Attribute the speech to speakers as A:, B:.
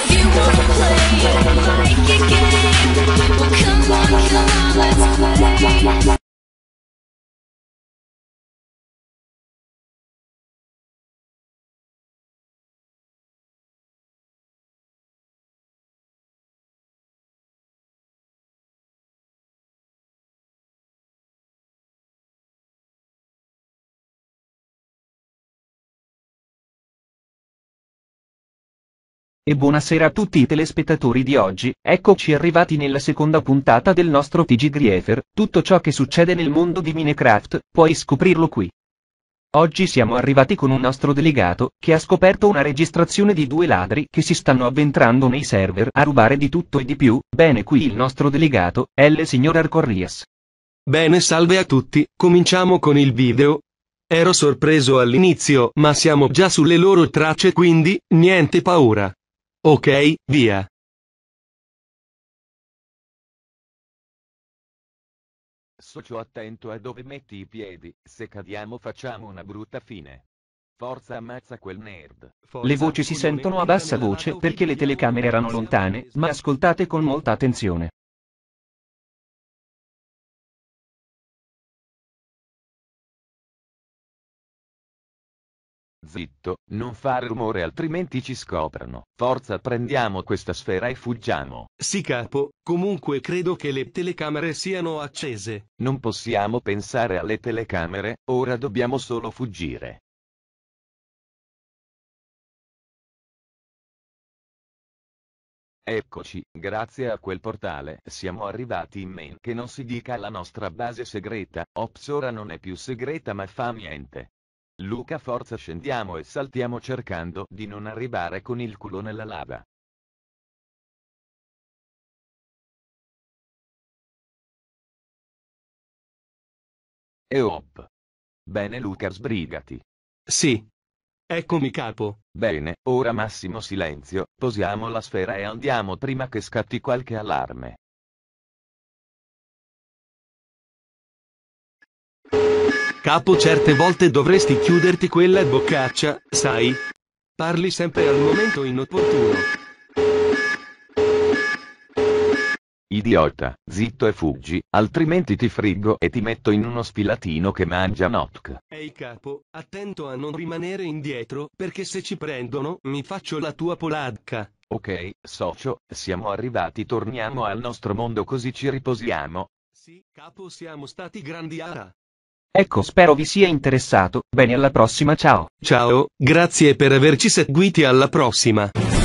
A: you wanna play it like a game, well come on, let's play.
B: E buonasera a tutti i telespettatori di oggi, eccoci arrivati nella seconda puntata del nostro TG Griefer, tutto ciò che succede nel mondo di Minecraft, puoi scoprirlo qui. Oggi siamo arrivati con un nostro delegato, che ha scoperto una registrazione di due ladri che si stanno avventrando nei server a rubare di tutto e di più, bene qui il nostro delegato, è il signor Arcorrias.
C: Bene, salve a tutti, cominciamo con il video. Ero sorpreso all'inizio, ma siamo già sulle loro tracce, quindi, niente paura. Ok, via.
D: Socio, attento a dove metti i piedi, se cadiamo facciamo una brutta fine. Forza, ammazza quel nerd.
B: Le voci si sentono a bassa voce perché le telecamere erano lontane, ma ascoltate con molta attenzione.
D: Zitto, non fare rumore altrimenti ci scoprono. Forza, prendiamo questa sfera e fuggiamo.
C: Sì, capo, comunque credo che le telecamere siano accese.
D: Non possiamo pensare alle telecamere, ora dobbiamo solo fuggire. Eccoci, grazie a quel portale siamo arrivati in main, che non si dica la nostra base segreta. Ops, ora non è più segreta ma fa niente. Luca, forza, scendiamo e saltiamo cercando di non arrivare con il culo nella lava. E op. Bene Luca, sbrigati.
C: Sì. Eccomi, capo.
D: Bene, ora massimo silenzio, posiamo la sfera e andiamo prima che scatti qualche allarme.
C: Capo, certe volte dovresti chiuderti quella boccaccia, sai? Parli sempre al momento inopportuno.
D: Idiota, zitto e fuggi, altrimenti ti friggo e ti metto in uno sfilatino che mangia Notk.
C: Ehi capo, attento a non rimanere indietro, perché se ci prendono, mi faccio la tua polacca.
D: Ok, socio, siamo arrivati, torniamo al nostro mondo così ci riposiamo.
C: Sì, capo, siamo stati grandi ara.
B: Ecco, spero vi sia interessato, bene alla prossima, ciao.
C: Ciao, grazie per averci seguiti, alla prossima.